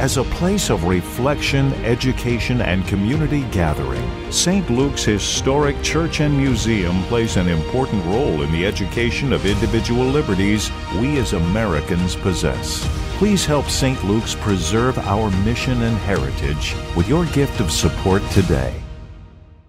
As a place of reflection, education, and community gathering, St. Luke's Historic Church and Museum plays an important role in the education of individual liberties we as Americans possess. Please help St. Luke's preserve our mission and heritage with your gift of support today.